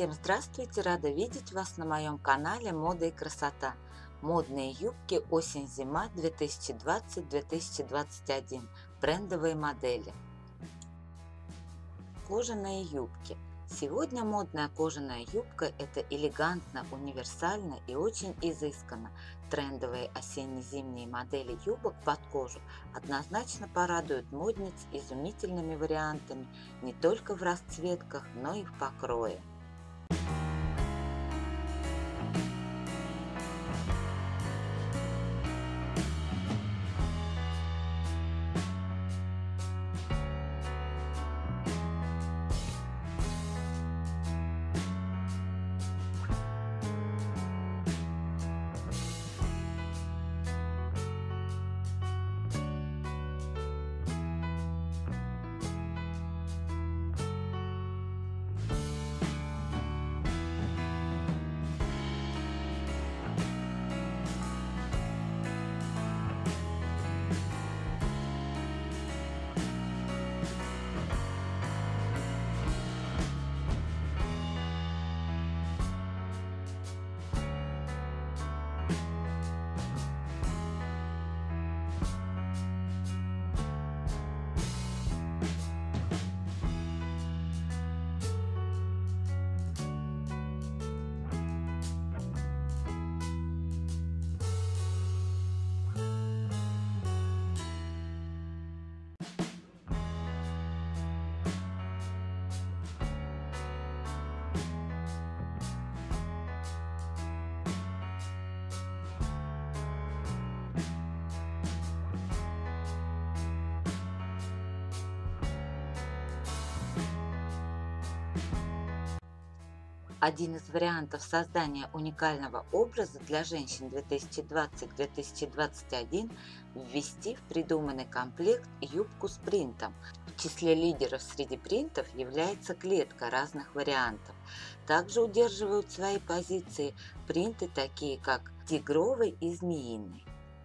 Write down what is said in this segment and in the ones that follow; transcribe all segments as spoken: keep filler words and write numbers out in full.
Всем здравствуйте! Рада видеть вас на моем канале Мода и красота. Модные юбки осень-зима две тысячи двадцать — две тысячи двадцать один. Брендовые модели. Кожаные юбки. Сегодня модная кожаная юбка – это элегантно, универсально и очень изысканно. Трендовые осенне-зимние модели юбок под кожу однозначно порадуют модниц изумительными вариантами не только в расцветках, но и в покрое. Один из вариантов создания уникального образа для женщин две тысячи двадцать — две тысячи двадцать один – ввести в придуманный комплект юбку с принтом. В числе лидеров среди принтов является клетка разных вариантов. Также удерживают свои позиции принты такие как тигровый и змеиный.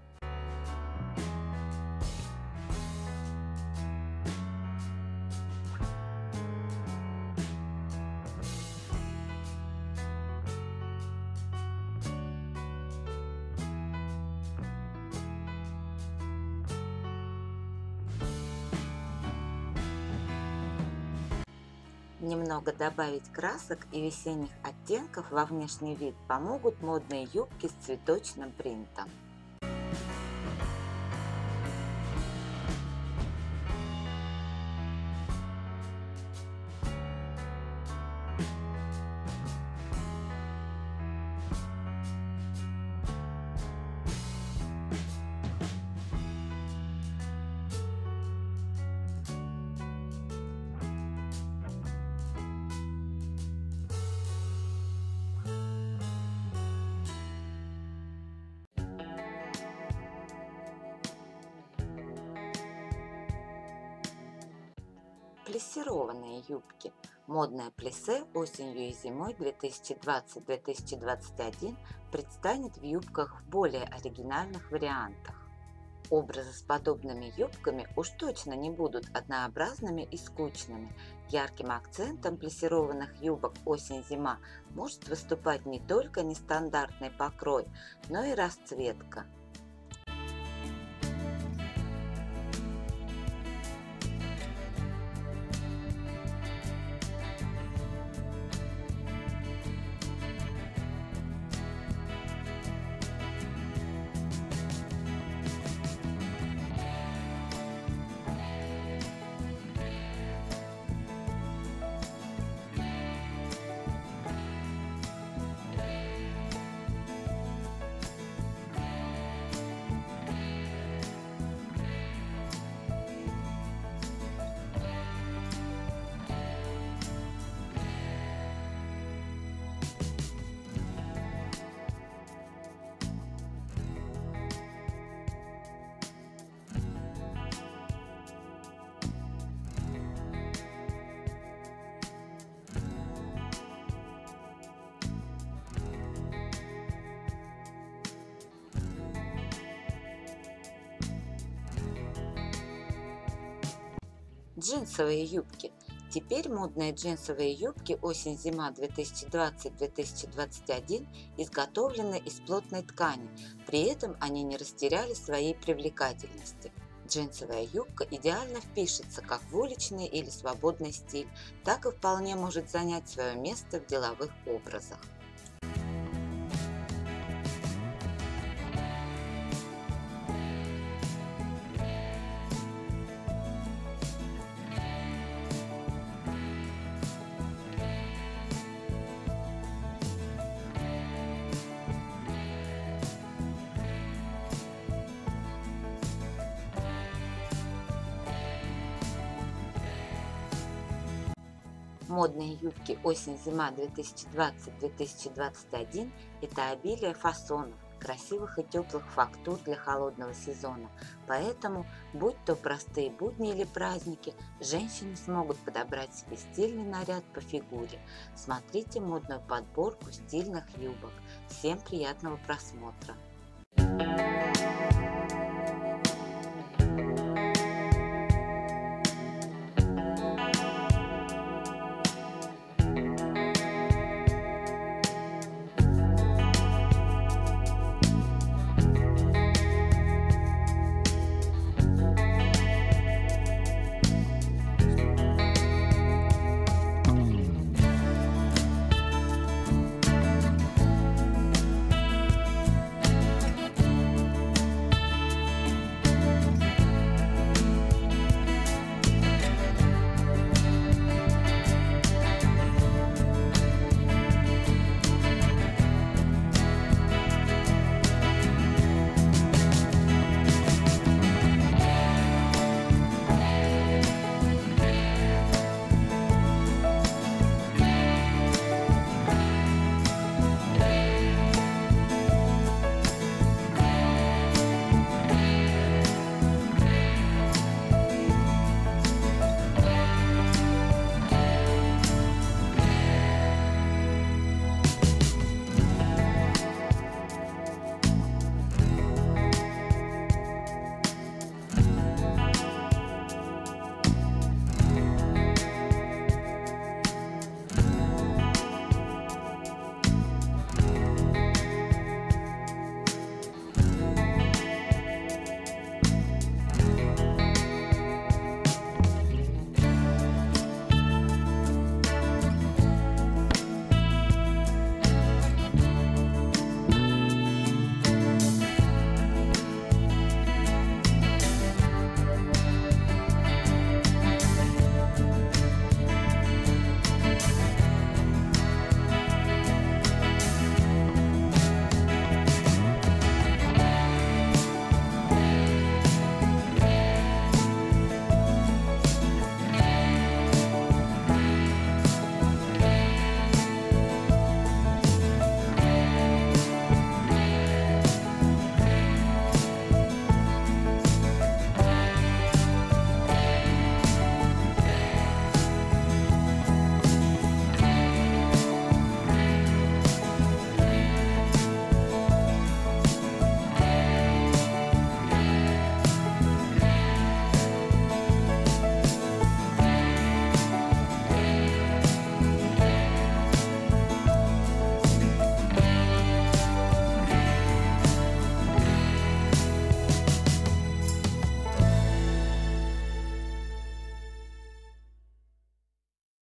Немного добавить красок и весенних оттенков во внешний вид помогут модные юбки с цветочным принтом. Плессированные юбки. Модное плессе осенью и зимой две тысячи двадцать — две тысячи двадцать один предстанет в юбках в более оригинальных вариантах. Образы с подобными юбками уж точно не будут однообразными и скучными. Ярким акцентом плессированных юбок осень-зима может выступать не только нестандартный покрой, но и расцветка. Джинсовые юбки. Теперь модные джинсовые юбки осень-зима две тысячи двадцать — две тысячи двадцать один изготовлены из плотной ткани, при этом они не растеряли своей привлекательности. Джинсовая юбка идеально впишется как в уличный или свободный стиль, так и вполне может занять свое место в деловых образах. Модные юбки осень-зима две тысячи двадцать — две тысячи двадцать один – это обилие фасонов, красивых и теплых фактур для холодного сезона, поэтому, будь то простые будни или праздники, женщины смогут подобрать себе стильный наряд по фигуре. Смотрите модную подборку стильных юбок. Всем приятного просмотра!